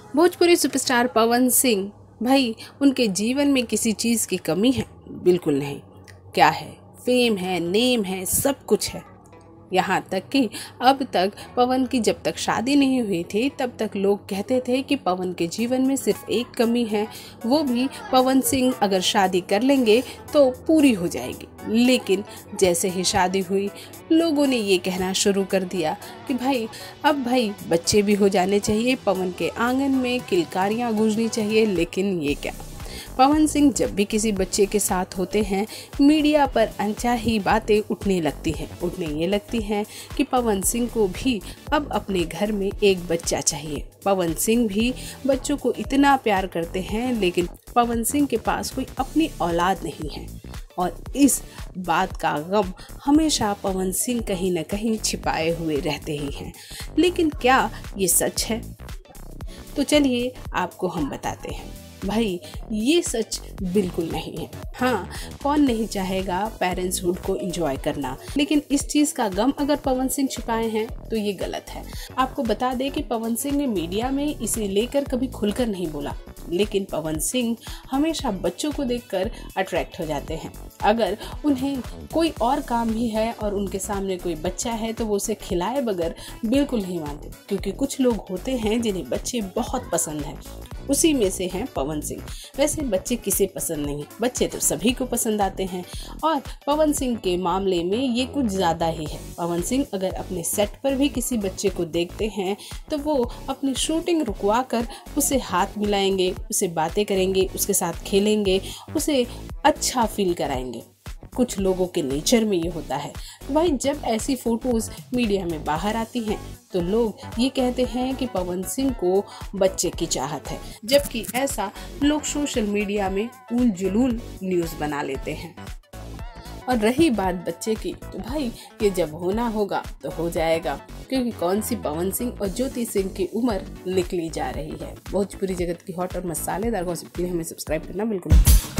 Bhojpuri superstar Pawan Singh, भाई उनके जीवन में किसी चीज़ की कमी है? बिल्कुल नहीं। क्या है? फेम है, नेम है, सब कुछ है। यहाँ तक कि अब तक पवन की जब तक शादी नहीं हुई थी तब तक लोग कहते थे कि पवन के जीवन में सिर्फ एक कमी है, वो भी पवन सिंह अगर शादी कर लेंगे तो पूरी हो जाएगी। लेकिन जैसे ही शादी हुई लोगों ने ये कहना शुरू कर दिया कि भाई बच्चे भी हो जाने चाहिए, पवन के आंगन में किलकारियाँ गूंजनी चाहिए। लेकिन ये क्या, पवन सिंह जब भी किसी बच्चे के साथ होते हैं मीडिया पर अनचाही बातें उठने ये लगती हैं कि पवन सिंह को भी अब अपने घर में एक बच्चा चाहिए। पवन सिंह भी बच्चों को इतना प्यार करते हैं, लेकिन पवन सिंह के पास कोई अपनी औलाद नहीं है और इस बात का गम हमेशा पवन सिंह कहीं न कहीं छिपाए हुए रहते ही हैं। लेकिन क्या ये सच है? तो चलिए आपको हम बताते हैं। भाई ये सच बिल्कुल नहीं है। हाँ, कौन नहीं चाहेगा पेरेंट्सहुड को एंजॉय करना, लेकिन इस चीज़ का गम अगर पवन सिंह छिपाए हैं तो ये गलत है। आपको बता दें कि पवन सिंह ने मीडिया में इसे लेकर कभी खुलकर नहीं बोला, लेकिन पवन सिंह हमेशा बच्चों को देखकर अट्रैक्ट हो जाते हैं। अगर उन्हें कोई और काम भी है और उनके सामने कोई बच्चा है तो वो उसे खिलाए बगैर बिल्कुल नहीं मानते, क्योंकि कुछ लोग होते हैं जिन्हें बच्चे बहुत पसंद हैं। उसी में से हैं पवन सिंह। वैसे बच्चे किसे पसंद नहीं, बच्चे तो सभी को पसंद आते हैं और पवन सिंह के मामले में ये कुछ ज़्यादा ही है। पवन सिंह अगर अपने सेट पर भी किसी बच्चे को देखते हैं तो वो अपनी शूटिंग रुकवा कर उसे हाथ मिलाएंगे, उसे बातें करेंगे, उसके साथ खेलेंगे, उसे अच्छा फील कराएंगे। कुछ लोगों के नेचर में ये होता है। तो भाई जब ऐसी फोटोज मीडिया में बाहर आती हैं तो लोग ये कहते हैं कि पवन सिंह को बच्चे की चाहत है, जबकि ऐसा लोग सोशल मीडिया में उल जुलूल न्यूज़ बना लेते हैं। और रही बात बच्चे की, तो भाई ये जब होना होगा तो हो जाएगा, क्योंकि कौन सी पवन सिंह और ज्योति सिंह की उम्र निकली जा रही है। भोजपुरी जगत की हॉट और मसालेदार गॉसिप के लिए हमें सब्सक्राइब करना बिल्कुल